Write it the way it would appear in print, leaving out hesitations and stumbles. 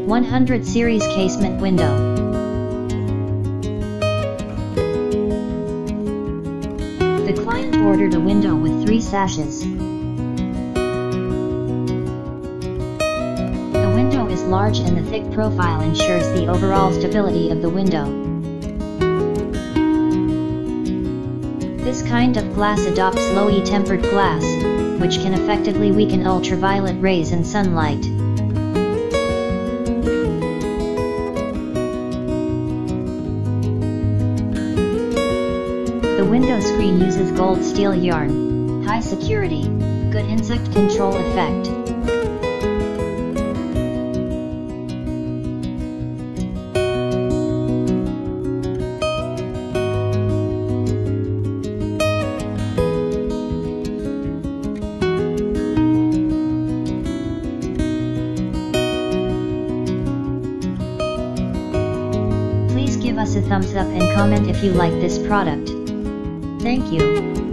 100 series casement window. The client ordered a window with 3 sashes. The window is large and the thick profile ensures the overall stability of the window. This kind of glass adopts low E tempered glass, which can effectively weaken ultraviolet rays and sunlight. The window screen uses gold steel yarn, high security, good insect control effect. Please give us a thumbs up and comment if you like this product. Thank you.